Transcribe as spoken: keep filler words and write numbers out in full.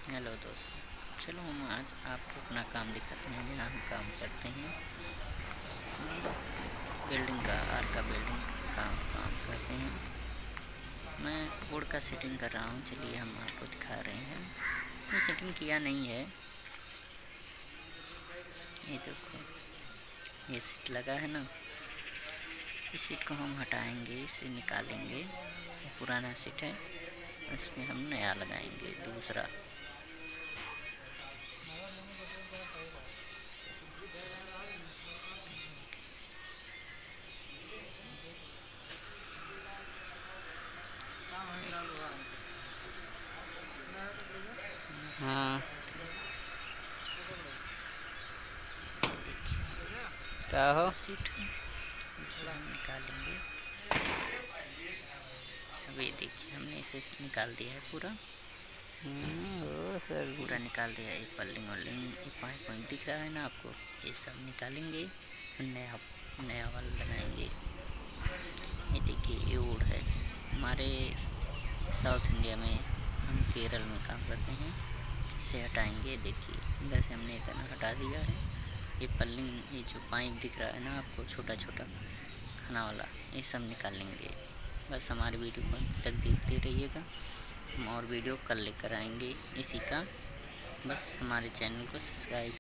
Hello दोस्तों, चलो हम आज आपको अपना काम दिखाते हैं जहाँ हम काम करते हैं। बिल्डिंग का आर का बिल्डिंग काम काम करते हैं। मैं बोर्ड का सेटिंग कर रहा हूँ, चलिए हम आपको दिखा रहे हैं। मैं सेटिंग किया नहीं है, ये देखो ये सीट लगा है ना, इस सीट को हम हटाएंगे, इसे निकालेंगे। पुराना सीट है, इसमें हम नया लगाएंगे दूसरा। हाँ क्या हो सीट इसे हम निकालेंगे। अभी देखिए हमने इसे निकाल दिया है पूरा। ओ सर पूरा निकाल दिया। ये पल्लिंग वल्लिंग ये पाइप वाइप दिख रहा है ना आपको, ये सब निकालेंगे, नया नया वाला लगाएंगे। ये देखिए ये वुड है। हमारे साउथ इंडिया में, हम केरल में काम करते हैं। इसे हटाएंगे, देखिए वैसे हमने इतना हटा दिया है। ये पल्लिंग ये जो पाइप दिख रहा है ना आपको, छोटा छोटा खाना वाला, ये सब निकालेंगे। बस हमारे वीडियो को अंत तक देखते रहिएगा, हम और वीडियो कल लेकर आएंगे इसी का। बस हमारे चैनल को सब्सक्राइब